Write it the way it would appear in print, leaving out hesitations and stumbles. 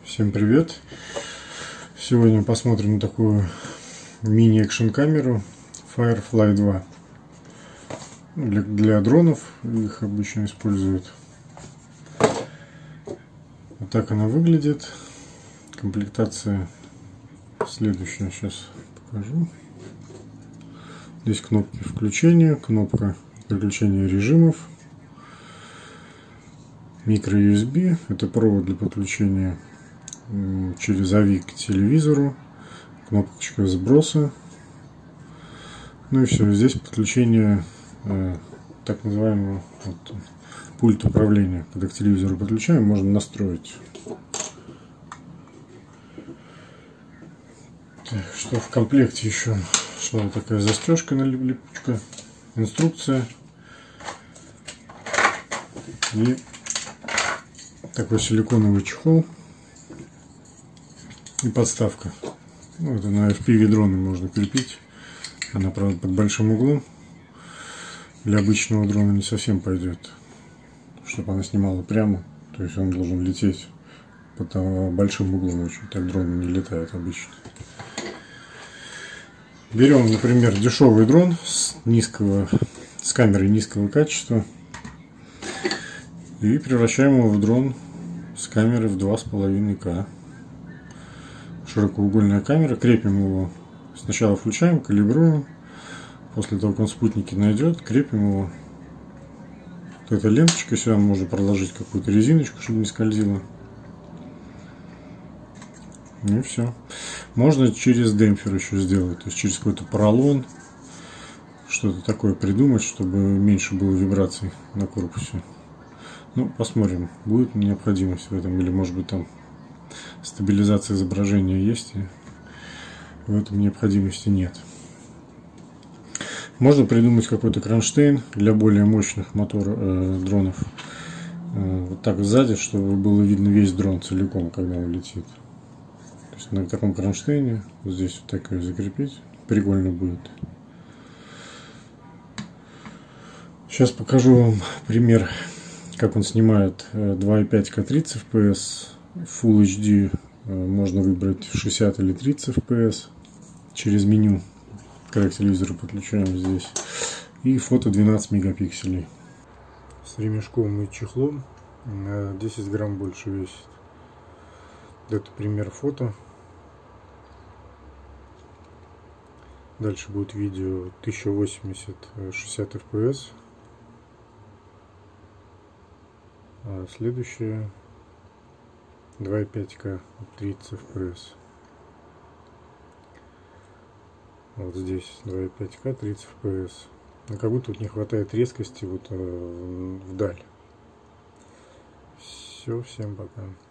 Всем привет! Сегодня посмотрим на такую мини-экшн камеру Firefly 2. Для дронов их обычно используют. Вот так она выглядит. Комплектация следующая, сейчас покажу. Здесь кнопки включения, кнопка переключения режимов, микро USB, это провод для подключения через AVI к телевизору, кнопочка сброса. Ну и все, здесь подключение так называемого пульт управления. Когда к телевизору подключаем, можно настроить. Так, что в комплекте еще? Шла такая застежка на липучка, инструкция и такой силиконовый чехол и подставка. Ну, это на FPV дроны можно крепить. Она, правда, под большим углом. Для обычного дрона не совсем пойдет, чтобы она снимала прямо. То есть он должен лететь под большим углом очень. Так дроны не летают обычно. Берем, например, дешевый дрон с камерой низкого качества и превращаем его в дрон с камерой в 2,5К. Широкоугольная камера, крепим его. Сначала включаем, калибруем. После того, как он спутники найдет, крепим его. Вот эта ленточка, сюда можно проложить какую-то резиночку, чтобы не скользило. И все. Можно через демпфер еще сделать, то есть через какой-то поролон, что-то такое придумать, чтобы меньше было вибраций на корпусе. Ну, посмотрим, будет необходимость в этом, или может быть там стабилизация изображения есть, и в этом необходимости нет. Можно придумать какой-то кронштейн для более мощных дронов. Вот так сзади, чтобы было видно весь дрон целиком, когда он летит. То есть на таком кронштейне вот здесь вот так ее закрепить. Прикольно будет. Сейчас покажу вам пример, как он снимает 2,5К 30 FPS. Full HD можно выбрать 60 или 30 FPS через меню, когда к телевизору подключаем здесь. И фото 12 мегапикселей. С ремешком и чехлом на 10 грамм больше весит. Это пример фото. Дальше будет видео 1080 60 FPS. А следующее 2,5К 30 FPS. Вот здесь 2,5К 30 FPS. Но как будто тут не хватает резкости вот вдаль. Все, всем пока.